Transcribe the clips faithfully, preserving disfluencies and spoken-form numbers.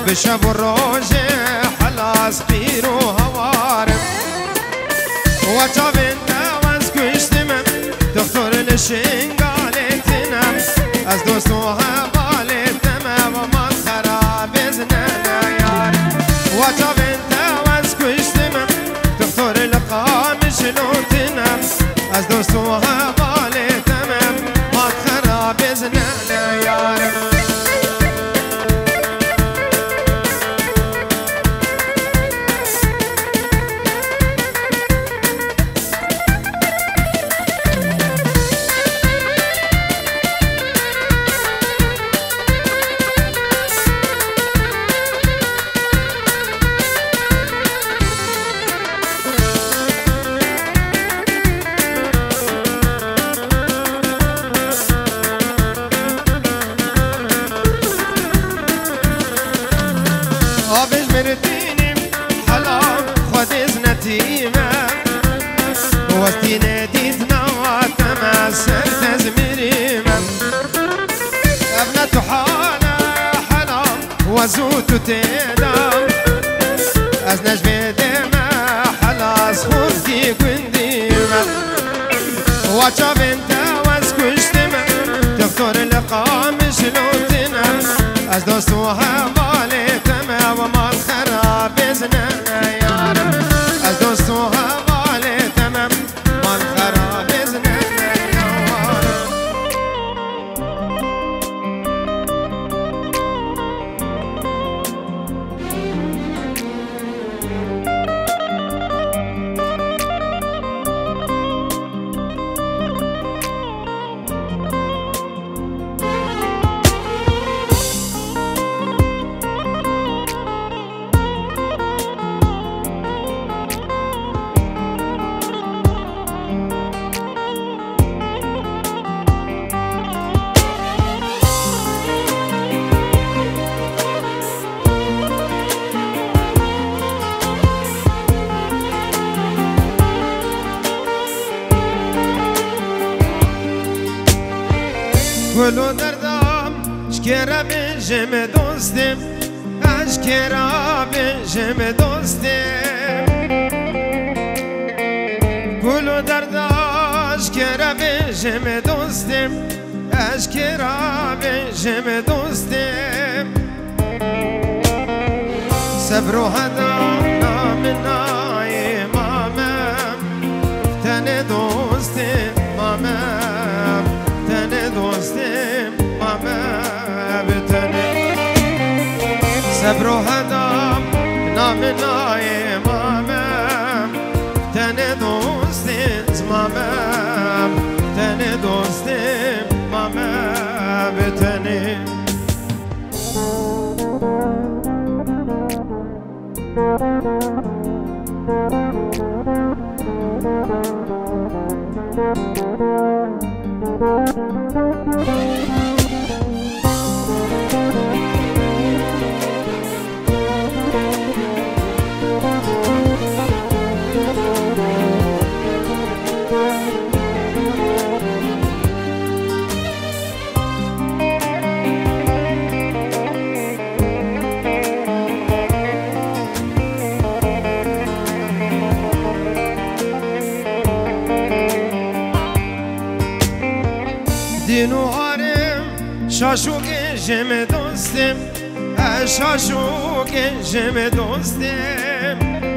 بشب الروج حلاس قير وهوارم وجاب انت واسكشتمم دكتور لشنقالتنا از دوستوها بالتما وما خراب ازننا يار وجاب انت واسكشتمم دكتور لقامش لوتنا از دوستوها بالتما ما خراب ازننا يار وستينا ديتنا وتمسر تزميريما ابنة حالة حلام وزوت تدام از نجم دما حلاس خورتي كنديما واتشاف انت واسكشتما دكتور لقامش لوتنا از دوستوها بالتما وما الخراب ازننا يا رب از دوستوها گلو دردم اشکرا بنجم دوستم اشکرا بنجم دوستم گلو دردم اشکرا بنجم دوستم اشکرا بنجم دوستم صبر و هدام نام نای مامم تن دوستم مامم تن دوستم مامم تن صبر و هدام نام نای مامم تن دوستم مامم تن دوستم مامم تن دینو هارم شاشو گنجم دوستم شاشو گنجم دوستم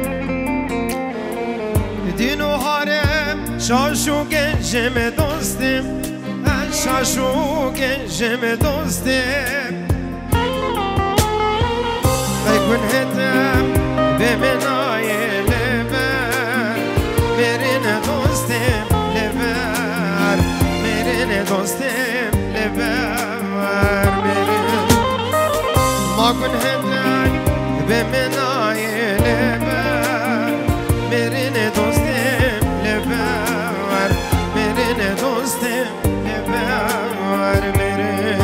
دینو هارم شاشو گنجم دوستم شاشو گنجم دوستم بکن هدم به منای لبر برین دوستم لبر برین دوستم لبر برین ما کن هدم به منای لبر برین دوستم لبر برین دوستم لبر برین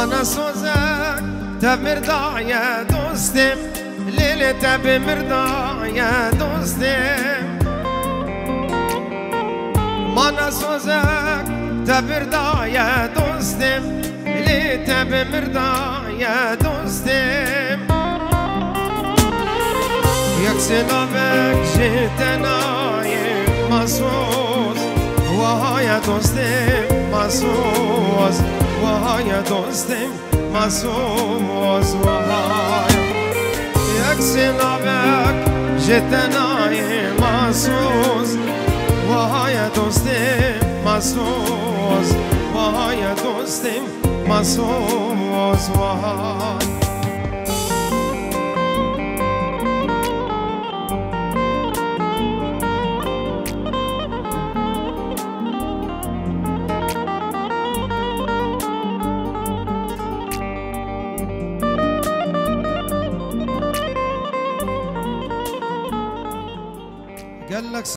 ما نسوزك تبمرضع يا دوستم ليلة تبمرضع يا دوستم ما نسوزك تبمرضع يا دوستم ليلة تبمرضع يا دوستم يكسي لبك جتناي مسوز وهاي دوستم مسوز وهاي دوستم مسوز وهاي يكسي لبك جتناي مسوز وهاي دوستم مسوز وهاي دوستم مسوز وهاي